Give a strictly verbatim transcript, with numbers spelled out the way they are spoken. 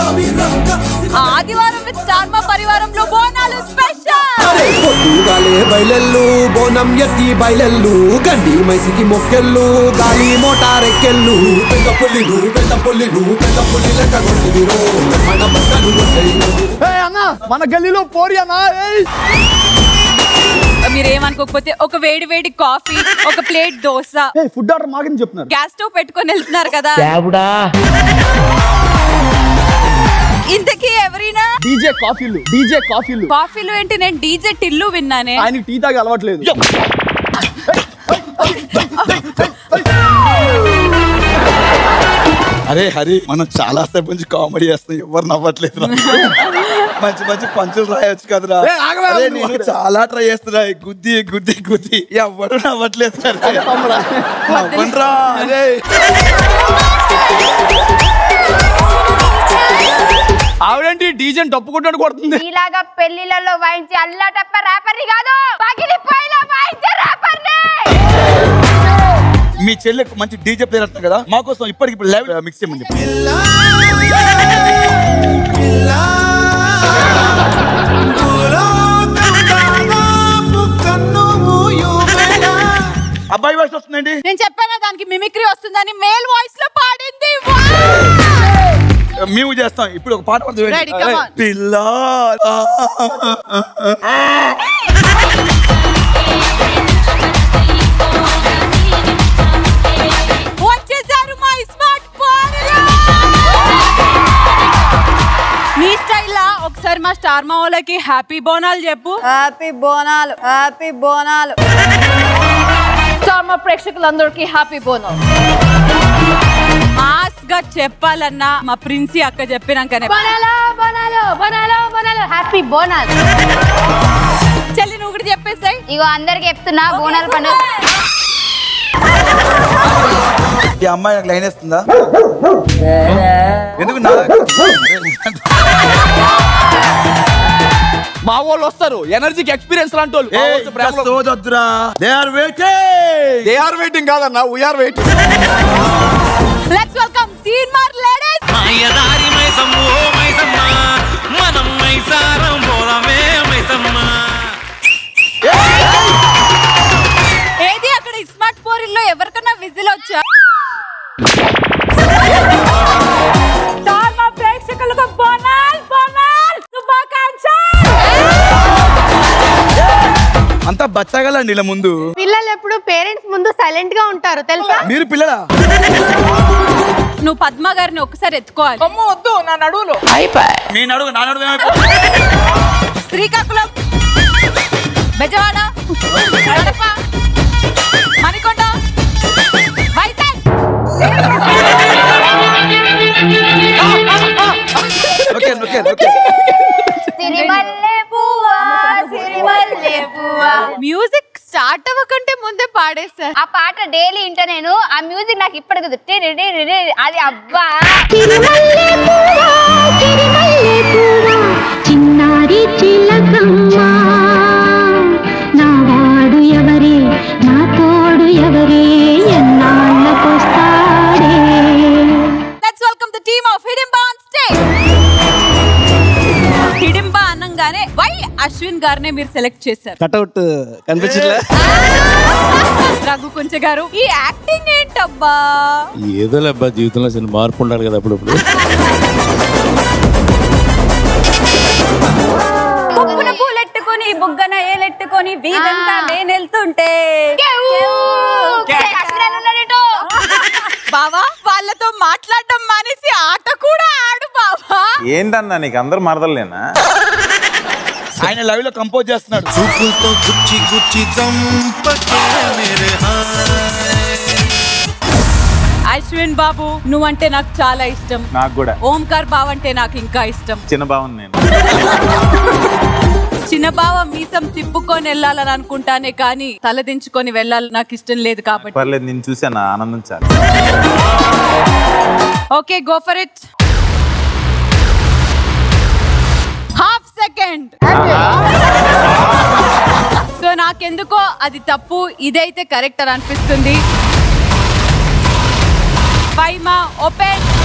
ఆదివారం with star మా పరివారంలో Bonalu special. పొద్దుగాలే బయలెల్లు బోనం ఎత్తి బయలెల్లు గండి మైసికి మొక్కెళ్ళు గాలి మోటారెక్కెళ్ళు పెద్ద పుల్లిను పెద్ద పుల్లిను పెద్ద పుల్లి లెక్క కొట్టిదిరో మన బట్టలు అన్న మన గల్లీలో పోరి అన్న. మీరేమనుకోకపోతే ఒక వేడి వేడి కాఫీ, ఒక ప్లేట్ దోశ, ఫుడ్ ఆర్డర్ మాకని చెప్తున్నారు. గ్యాస్ స్టవ్ పెట్టుకొని వెళ్తున్నారు కదా. ఇంతకీ ఎవరైనా డీజే కాఫీలు డీజే కాఫీలు కాఫీలు ఏంటి? నేను డీజే టిల్లు విన్నానే. ఆయన టీ తాగి అలవాట్లేదు. అరే హరి, మనం చాలా సేపు నుంచి కామెడీ చేస్తాం, ఎవరు నవ్వట్లేదు. మంచి మంచి పంచులు రాయొచ్చు కదరా. నేను చాలా ట్రై చేస్తున్నా, గుద్ది గుద్ది గుద్ది ఎవరు నవ్వట్లేదు. నవ్వండ్రా. అరే ఆవిడేంటి డీజే తప్పుకుంటాడు కొడుతుంది. ఇలాగా పెళ్లిలలో వాయించి అల్లా టప్ప ర్యాపర్ని కాదు, పగిలిపోయిన వాయించే ర్యాపర్ని. మీ చెల్లె మంచి డీజే ప్లేయర్ అంటారు కదా, మాకోసం ఇప్పటికి ఇప్పుడు లైవ్ మిక్స్ చేయమని చెప్పి. అబ్బాయి వాయిస్ వస్తుందండి. నేను చెప్పాను దానికి మిమిక్రీ వస్తుందని. మేల్ వాయిస్ లో పాడింది. మేము చేస్తాం ఇప్పుడు ఒక పాట పడుతుంది. పిల్ల వచ్చేసారు మా స్మార్ట్ ఫోన్. నీ స్టైల్ లా ఒకసారి మా స్టార్ మా వాళ్ళకి హ్యాపీ బోనాలు చెప్పు. Happy Bonalu, happy Bonalu. Star Maa ప్రేక్షకులందరికీ హ్యాపీ బోనాలు. మాస్ గా చెప్పాలన్నా మా ప్రిన్సీ అక్క చెప్పినాకనే బోనాలు బోనాలు బోనాలు బోనాలు హ్యాపీ బోనాలు. చెల్లి నువ్వు కూడా చెప్పేసాయి. ఇగో అందరికి చెప్తున్నా బోనాలు పండుగ. ఈ అమ్మాయి నాకు లైన్ వేస్తుందా? ఎందుకు మా వాళ్ళు వస్తారు, ఎనర్జీకి ఎక్స్పీరియన్స్ లాంటి వాళ్ళు. దే ఆర్ వెయిటింగ్ కాదన్నా, we are waiting. Let's welcome senior ladies. మాయదారి మైసమ్మ ఓ మైసమ్మ, మనం మైసారం పోరమే మైసమ్మ. ఏది అక్కడ స్మార్ట్ పోరిల్లో ఎవరికన్నా విజిల్ వచ్చా? స్టార్ మా ప్రేక్షకులకు బోనాల్ బోనాల్ శుభాకాంక్షలు. అంతా బచ్చగలండి ఇలా ముందు. పిల్లలు ఎప్పుడు పేరెంట్స్ ముందు సైలెంట్ గా ఉంటారు తెలుసా? మీరు పిల్లలా? నువ్వు పద్మ గారిని ఒక్కసారి ఎత్తుకోవాలి. వద్దు నా నడువులో. మీ నడుగు నా నడుగు. Srikakulam, Bezawada, Kadapa, Manikonda, Vizag. Okay okay okay. సిరిమల్లె పువ్వా సిరిమల్లె పువ్వా. మ్యూజిక్ స్టార్ట్ అవ్వకంటే ముందే పాడేస్తారు. ఆ పాట డైలీ వింటా నేను. ఆ మ్యూజిక్ నాకు ఇప్పటికి అది అబ్బా. చిన్నారి చిలకమ్మ నా వాడు ఎవరే, నా తోడు ఎవరే, ఎన్నాళ్ళకొస్తాడే. Let's welcome the team of Hidimba on stage. Hidimba అనంగానే వై అశ్విన్ గారినే మీరు సెలెక్ట్ చేశారు. కట్అవుట్ కనిపించట్లే. రఘు కొంచె గారు ఈ యాక్టింగ్ ఏంటబ్బా? ఏదో అబ్బా, జీవితంలో చిన్న మార్పు ఉండాలి కదా అప్పుడప్పుడు. పువ్వున పూలెట్టుకొని బుగ్గన ఏలెట్టుకొని వీధంతా నేనెళ్తుంటే బావా వాళ్ళతో మాట్లాడడం మానేసి ఆట కూడా ఆడు బావా. ఏంటన్నా నీకు అందరు మరదలేనా? ఆయన లైవ్ లో కంపోజ్ చేస్తున్నాడు. చూపులతో గుచ్చి గుచ్చి చంపకే మేరే అశ్విన్ బాబు నువ్వంటే నాకు చాలా ఇష్టం. నాకు కూడా. ఓంకార్ బావ అంటే నాకు ఇంకా ఇష్టం. చిన్న బావుని నేను. చిన్న బావ మీసం తిప్పుకొని వెళ్ళాలని అనుకుంటానే కానీ తలదించుకొని వెళ్ళాలి నాకు ఇష్టం లేదు కాబట్టి. పర్లేదు, నేను చూసాను, ఆనందించాలి. Okay go for it. Half second. So నాకెందుకో అది తప్పు, ఇదైతే కరెక్ట్ అని అనిపిస్తుంది. ఫైమా ఓపెన్.